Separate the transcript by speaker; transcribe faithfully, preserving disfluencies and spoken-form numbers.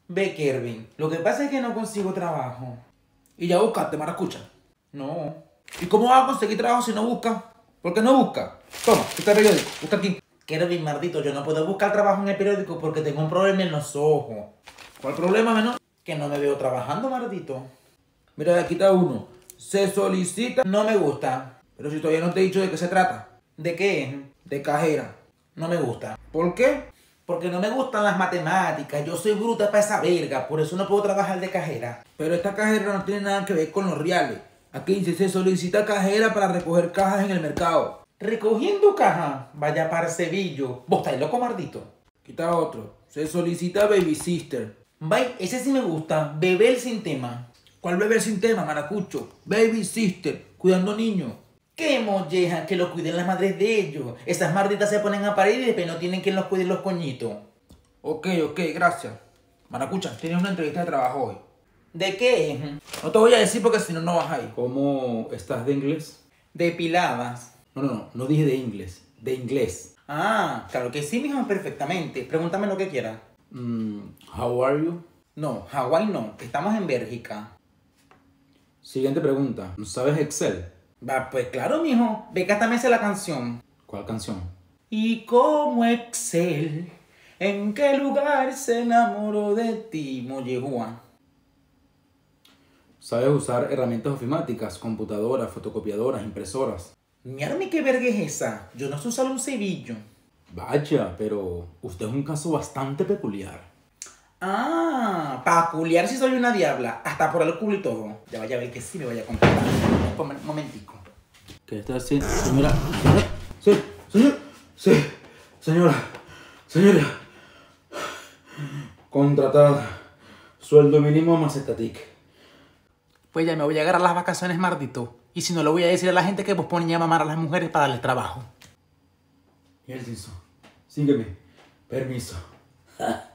Speaker 1: Ve, Kervin, lo que pasa es que no consigo trabajo.
Speaker 2: Y ya buscaste, maracucha.
Speaker 1: No.
Speaker 2: ¿Y cómo vas a conseguir trabajo si no buscas? ¿Por qué no buscas? Toma, este periódico, busca aquí.
Speaker 1: Kervin, maldito, yo no puedo buscar trabajo en el periódico porque tengo un problema en los ojos.
Speaker 2: ¿Cuál problema, menor?
Speaker 1: Que no me veo trabajando, maldito.
Speaker 2: Mira, aquí está uno. Se solicita...
Speaker 1: No me gusta.
Speaker 2: Pero si todavía no te he dicho de qué se trata.
Speaker 1: ¿De qué?
Speaker 2: De cajera.
Speaker 1: No me gusta.
Speaker 2: ¿Por qué?
Speaker 1: Porque no me gustan las matemáticas. Yo soy bruta para esa verga. Por eso no puedo trabajar de cajera.
Speaker 2: Pero esta cajera no tiene nada que ver con los reales. Aquí dice, se solicita cajera para recoger cajas en el mercado.
Speaker 1: ¿Recogiendo caja? Vaya parcebillo. ¿Vos estáis loco, maldito?
Speaker 2: Aquí está otro. Se solicita baby sister.
Speaker 1: Vaya, ese sí me gusta. Beber sin tema.
Speaker 2: ¿Cuál beber sin tema, maracucho? Baby sister, cuidando niños.
Speaker 1: ¡Qué molleja! Que los cuiden las madres de ellos. Esas malditas se ponen a parir y después no tienen quien los cuide los coñitos.
Speaker 2: Ok, ok, gracias. Maracucha, tienes una entrevista de trabajo hoy.
Speaker 1: ¿De qué?
Speaker 2: No te voy a decir porque si no, no vas ahí.
Speaker 3: ¿Cómo estás de inglés?
Speaker 1: Depiladas.
Speaker 3: No, no, no, no dije de inglés, de inglés.
Speaker 1: Ah, claro que sí, mijo, perfectamente. Pregúntame lo que quieras.
Speaker 3: Mm, how are you?
Speaker 1: No, Hawái no, que estamos en Bélgica.
Speaker 3: Siguiente pregunta. ¿Sabes Excel?
Speaker 1: Va, pues claro, mijo. Ve que hasta me sé la canción.
Speaker 3: ¿Cuál canción?
Speaker 1: Y como Excel, ¿en qué lugar se enamoró de ti, Mollejúa?
Speaker 3: ¿Sabes usar herramientas ofimáticas, computadoras, fotocopiadoras, impresoras?
Speaker 1: Mírame qué verga es esa. Yo no sé usar un cebillo.
Speaker 3: Vaya, pero usted es un caso bastante peculiar.
Speaker 1: Ah, para culiar si soy una diabla. Hasta por el culo y todo. Ya vaya a ver que sí me vaya a contar. Un momentico.
Speaker 3: ¿Qué está haciendo? Señora, señora, sí, señor, sí, señora, señora. Contratada. Sueldo mínimo más estatic.
Speaker 1: Pues ya me voy a agarrar las vacaciones, maldito. Y si no, le voy a decir a la gente que vos ponen a mamar a las mujeres para darles trabajo.
Speaker 3: Y el Sígueme. Permiso.